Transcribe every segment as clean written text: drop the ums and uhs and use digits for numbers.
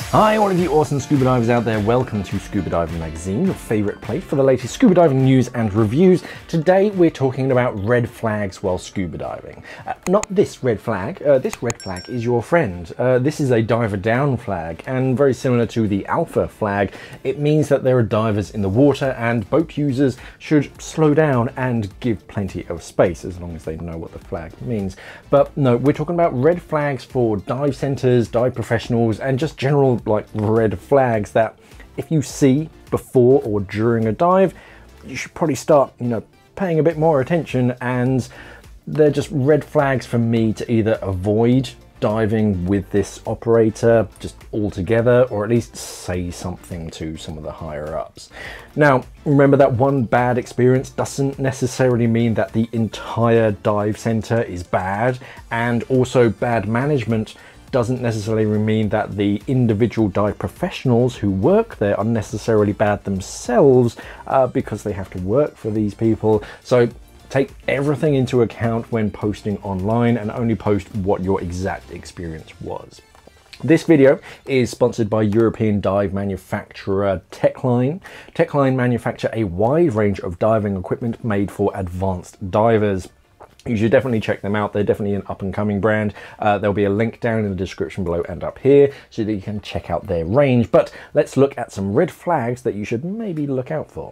Hi, all of you awesome scuba divers out there. Welcome to Scuba Diving Magazine, your favourite place for the latest scuba diving news and reviews. Today we're talking about red flags while scuba diving. Not this red flag. This red flag is your friend. This is a diver down flag, and very similar to the alpha flag, it means that there are divers in the water and boat users should slow down and give plenty of space, as long as they know what the flag means. But no, we're talking about red flags for dive centres, dive professionals, and just general like red flags that if you see before or during a dive, you should probably start, paying a bit more attention. And they're just red flags for me to either avoid diving with this operator just altogether, or at least say something to some of the higher ups. Now, remember that one bad experience doesn't necessarily mean that the entire dive center is bad, and also bad management doesn't necessarily mean that the individual dive professionals who work there are necessarily bad themselves, because they have to work for these people. So take everything into account when posting online, and only post what your exact experience was. This video is sponsored by European dive manufacturer Techline. Techline manufacture a wide range of diving equipment made for advanced divers. You should definitely check them out. They're definitely an up-and-coming brand. There'll be a link down in the description below and up here so that you can check out their range. But let's look at some red flags that you should maybe look out for.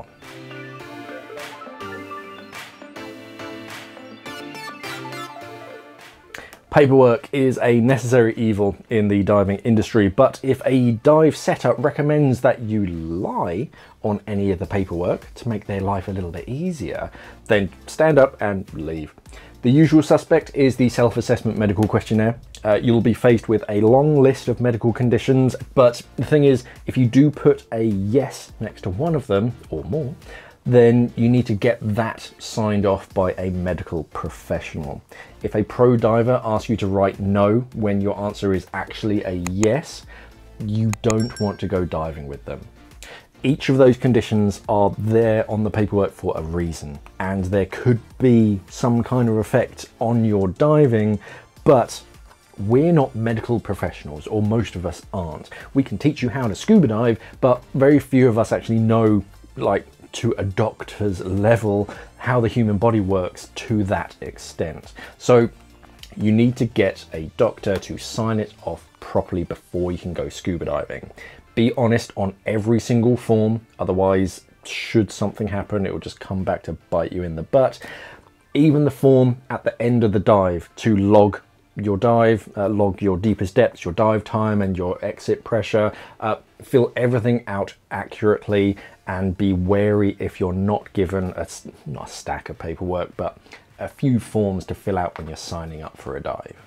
Paperwork is a necessary evil in the diving industry, but if a dive setup recommends that you lie on any of the paperwork to make their life a little bit easier, then stand up and leave. The usual suspect is the self-assessment medical questionnaire. You'll be faced with a long list of medical conditions, but the thing is, if you do put a yes next to one of them or more, then you need to get that signed off by a medical professional. If a pro diver asks you to write no when your answer is actually a yes, you don't want to go diving with them. Each of those conditions are there on the paperwork for a reason, and there could be some kind of effect on your diving, but we're not medical professionals, or most of us aren't. We can teach you how to scuba dive, but very few of us actually know, like, to a doctor's level, how the human body works to that extent. So you need to get a doctor to sign it off properly before you can go scuba diving. Be honest on every single form, otherwise, should something happen, it will just come back to bite you in the butt. Even the form at the end of the dive to log your dive, log your deepest depths, your dive time and your exit pressure, fill everything out accurately, and be wary if you're not given not a stack of paperwork, but a few forms to fill out when you're signing up for a dive.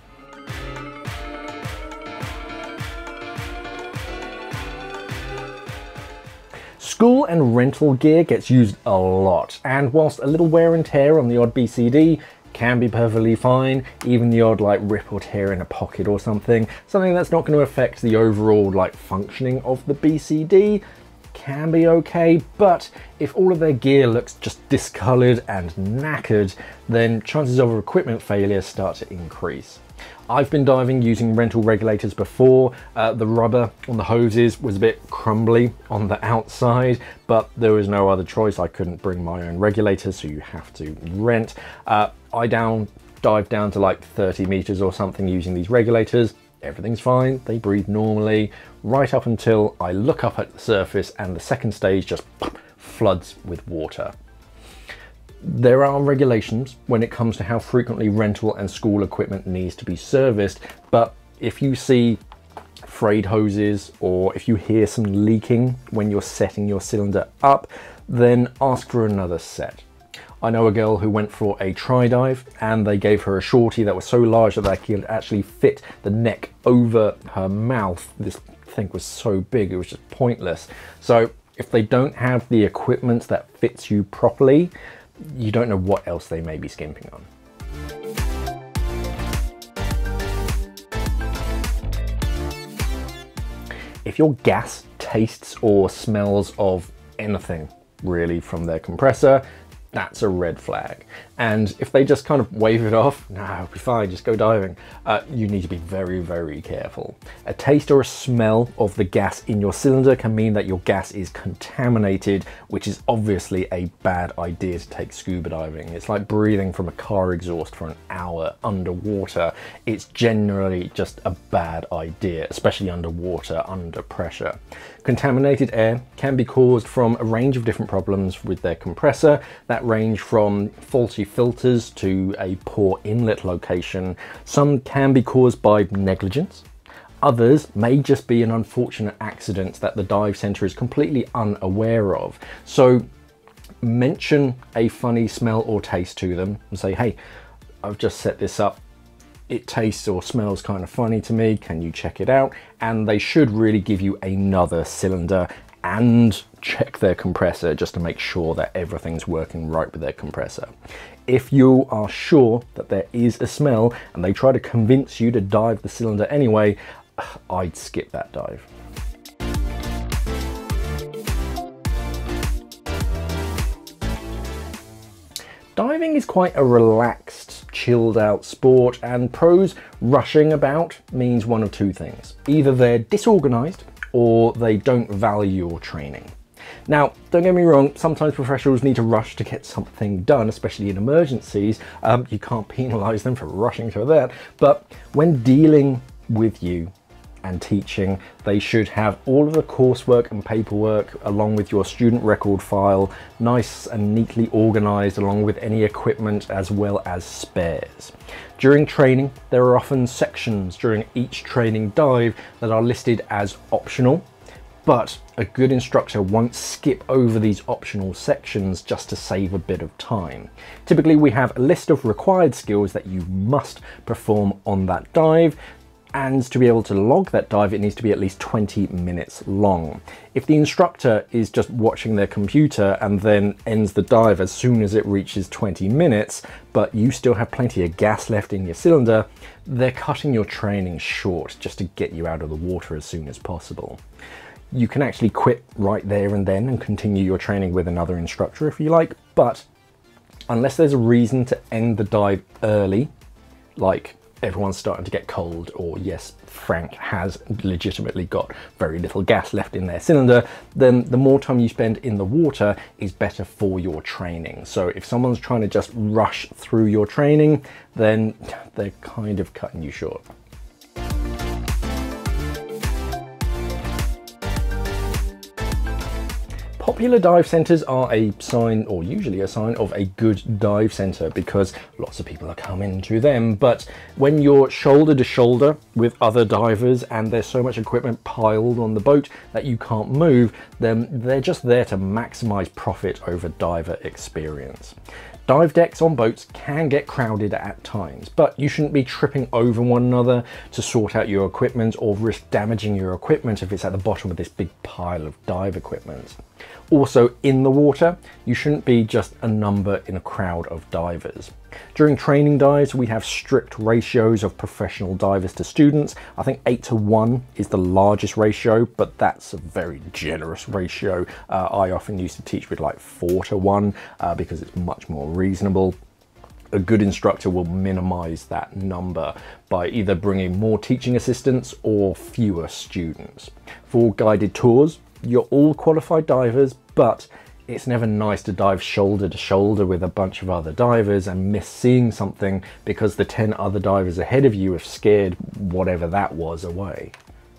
School and rental gear gets used a lot, and whilst a little wear and tear on the odd BCD can be perfectly fine, even the odd like rip or tear in a pocket or something that's not going to affect the overall like functioning of the BCD, can be okay. But if all of their gear looks just discolored and knackered, then chances of equipment failure start to increase. I've been diving using rental regulators before. The rubber on the hoses was a bit crumbly on the outside, but there was no other choice. I couldn't bring my own regulators, so you have to rent. I dive down to like 30 meters or something using these regulators. Everything's fine, they breathe normally, right up until I look up at the surface and the second stage just floods with water. There are regulations when it comes to how frequently rental and school equipment needs to be serviced, but if you see frayed hoses or if you hear some leaking when you're setting your cylinder up, then ask for another set. I know a girl who went for a tri dive and they gave her a shorty that was so large that they could actually fit the neck over her mouth. This thing was so big, it was just pointless. So if they don't have the equipment that fits you properly, you don't know what else they may be skimping on. If your gas tastes or smells of anything really from their compressor, that's a red flag. And if they just kind of wave it off, no, it'll be fine, just go diving, you need to be very, very careful. A taste or a smell of the gas in your cylinder can mean that your gas is contaminated, which is obviously a bad idea to take scuba diving. It's like breathing from a car exhaust for an hour underwater. It's generally just a bad idea, especially underwater, under pressure. Contaminated air can be caused from a range of different problems with their compressor that range from faulty filters to a poor inlet location. Some can be caused by negligence. Others may just be an unfortunate accident that the dive center is completely unaware of. So mention a funny smell or taste to them and say, hey, I've just set this up. It tastes or smells kind of funny to me. Can you check it out? And they should really give you another cylinder and check their compressor just to make sure that everything's working right with their compressor. If you are sure that there is a smell and they try to convince you to dive the cylinder anyway, I'd skip that dive. Diving is quite a relaxed, chilled out sport, and pros rushing about means one of two things. Either they're disorganized or they don't value your training. Now, don't get me wrong, sometimes professionals need to rush to get something done, especially in emergencies. You can't penalize them for rushing to that, but when dealing with you and teaching, they should have all of the coursework and paperwork along with your student record file nice and neatly organized, along with any equipment as well as spares. During training, there are often sections during each training dive that are listed as optional, but a good instructor won't skip over these optional sections just to save a bit of time. Typically, we have a list of required skills that you must perform on that dive. And to be able to log that dive, it needs to be at least 20 minutes long. If the instructor is just watching their computer and then ends the dive as soon as it reaches 20 minutes, but you still have plenty of gas left in your cylinder, they're cutting your training short just to get you out of the water as soon as possible. You can actually quit right there and then and continue your training with another instructor if you like, but unless there's a reason to end the dive early, like everyone's starting to get cold, or yes, Frank has legitimately got very little gas left in their cylinder, then the more time you spend in the water is better for your training. So if someone's trying to just rush through your training, then they're kind of cutting you short. Popular dive centers are a sign, or usually a sign, of a good dive center because lots of people are coming to them. But when you're shoulder to shoulder with other divers and there's so much equipment piled on the boat that you can't move, then they're just there to maximize profit over diver experience. Dive decks on boats can get crowded at times, but you shouldn't be tripping over one another to sort out your equipment or risk damaging your equipment if it's at the bottom of this big pile of dive equipment. Also, in the water, you shouldn't be just a number in a crowd of divers. During training dives, we have strict ratios of professional divers to students. I think 8:1 is the largest ratio, but that's a very generous ratio. I often used to teach with like 4:1 because it's much more reasonable. A good instructor will minimize that number by either bringing more teaching assistants or fewer students. For guided tours, you're all qualified divers, but it's never nice to dive shoulder to shoulder with a bunch of other divers and miss seeing something because the 10 other divers ahead of you have scared whatever that was away.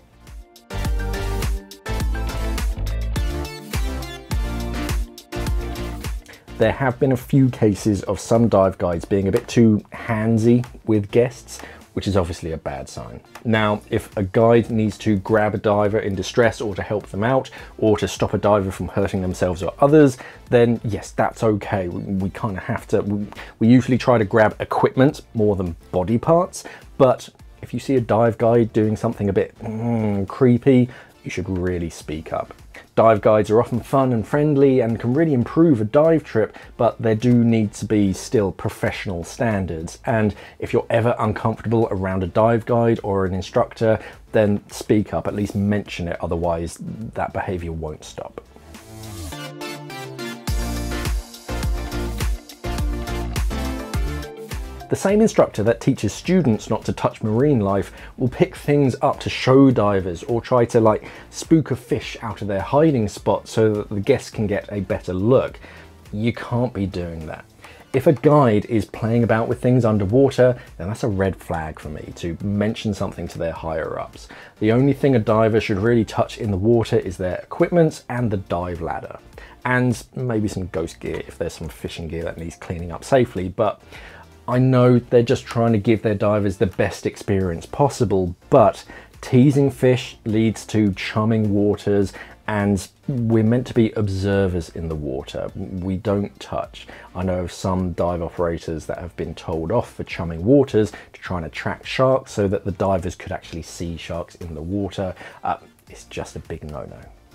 There have been a few cases of some dive guides being a bit too handsy with guests, which is obviously a bad sign. Now, if a guide needs to grab a diver in distress or to help them out or to stop a diver from hurting themselves or others, then yes, that's okay. We kind of have to, we usually try to grab equipment more than body parts, but if you see a dive guide doing something a bit creepy, you should really speak up. Dive guides are often fun and friendly and can really improve a dive trip, but there do need to be still professional standards. And if you're ever uncomfortable around a dive guide or an instructor, then speak up, at least mention it, otherwise that behavior won't stop. The same instructor that teaches students not to touch marine life will pick things up to show divers or try to like spook a fish out of their hiding spot so that the guests can get a better look. You can't be doing that. If a guide is playing about with things underwater, then that's a red flag for me to mention something to their higher ups. The only thing a diver should really touch in the water is their equipment and the dive ladder. And maybe some ghost gear if there's some fishing gear that needs cleaning up safely, but I know they're just trying to give their divers the best experience possible, but teasing fish leads to chumming waters, and we're meant to be observers in the water. We don't touch. I know of some dive operators that have been told off for chumming waters to try and attract sharks so that the divers could actually see sharks in the water. It's just a big no-no.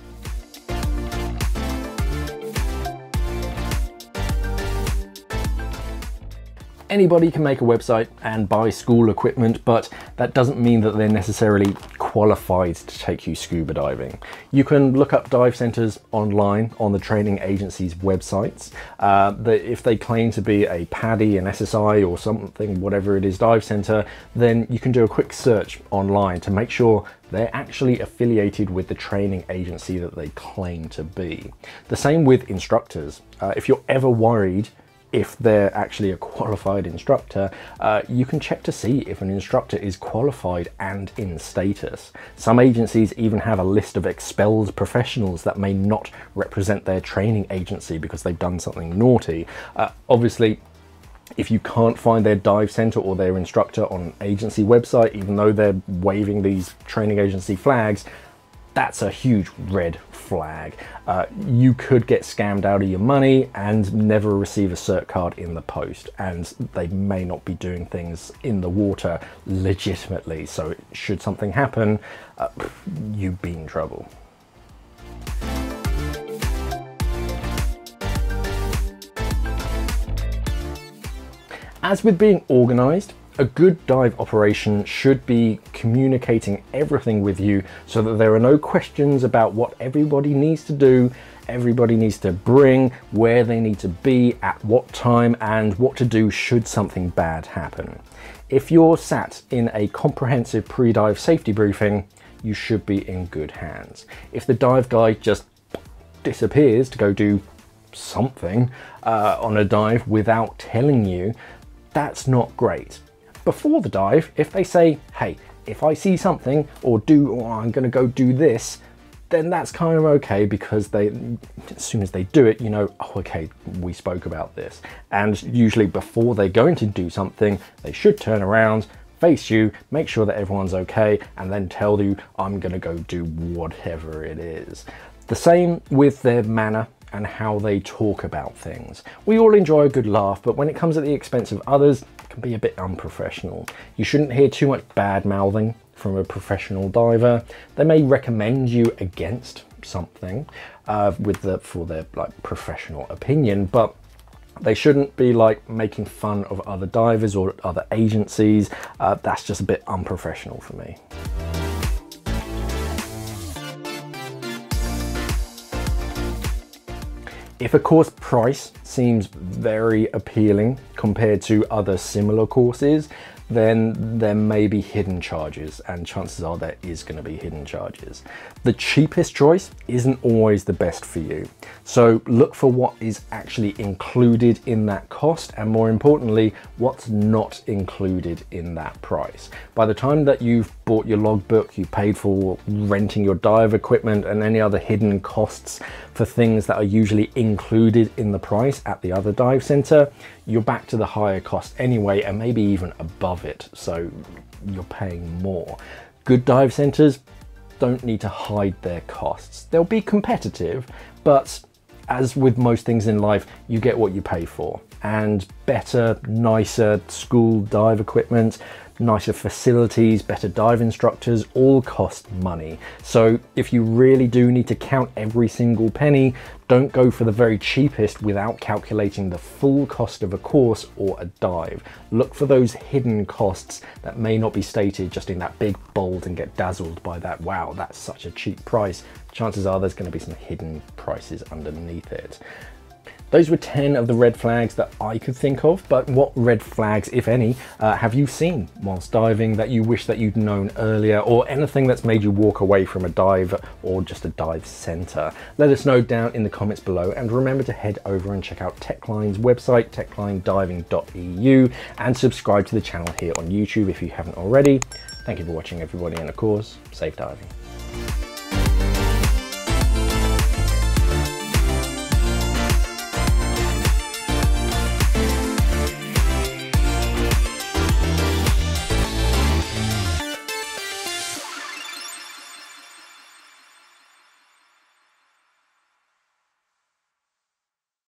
Anybody can make a website and buy school equipment, but that doesn't mean that they're necessarily qualified to take you scuba diving. You can look up dive centers online on the training agency's websites. If they claim to be a PADI, an SSI or something, whatever it is, dive center, then you can do a quick search online to make sure they're actually affiliated with the training agency that they claim to be. The same with instructors. If you're ever worried if they're actually a qualified instructor, you can check to see if an instructor is qualified and in status. Some agencies even have a list of expelled professionals that may not represent their training agency because they've done something naughty. Obviously, if you can't find their dive center or their instructor on an agency website, even though they're waving these training agency flags, that's a huge red flag. You could get scammed out of your money and never receive a cert card in the post, and they may not be doing things in the water legitimately. So should something happen, you'd be in trouble. As with being organized, a good dive operation should be communicating everything with you so that there are no questions about what everybody needs to do, everybody needs to bring, where they need to be, at what time, and what to do should something bad happen. If you're sat in a comprehensive pre-dive safety briefing, you should be in good hands. If the dive guide just disappears to go do something on a dive without telling you, that's not great. Before the dive, if they say, hey, if I see something or I'm gonna go do this, then that's kind of okay, because as soon as they do it, you know, oh, okay, we spoke about this. And usually before they're going to do something, they should turn around, face you, make sure that everyone's okay, and then tell you, I'm gonna go do whatever it is. The same with their manner and how they talk about things. We all enjoy a good laugh, but when it comes at the expense of others, it can be a bit unprofessional. You shouldn't hear too much bad mouthing from a professional diver. They may recommend you against something for their like professional opinion, but they shouldn't be like making fun of other divers or other agencies. That's just a bit unprofessional for me. If a course price seems very appealing compared to other similar courses, then there may be hidden charges, and chances are there is going to be hidden charges. The cheapest choice isn't always the best for you. So look for what is actually included in that cost, and more importantly, what's not included in that price. By the time that you've bought your logbook, you paid for renting your dive equipment and any other hidden costs for things that are usually included in the price at the other dive center, you're back to the higher cost anyway, and maybe even above it, so you're paying more. Good dive centers don't need to hide their costs. They'll be competitive, but as with most things in life, you get what you pay for. And better, nicer school dive equipment, nicer facilities, better dive instructors, all cost money. So if you really do need to count every single penny, don't go for the very cheapest without calculating the full cost of a course or a dive. Look for those hidden costs that may not be stated just in that big bold and get dazzled by that, wow, that's such a cheap price. Chances are there's going to be some hidden prices underneath it. Those were 10 of the red flags that I could think of, but what red flags, if any, have you seen whilst diving that you wish that you'd known earlier, or anything that's made you walk away from a dive or just a dive centre? Let us know down in the comments below, and remember to head over and check out Techline's website, techlinediving.eu, and subscribe to the channel here on YouTube if you haven't already. Thank you for watching, everybody, and of course, safe diving.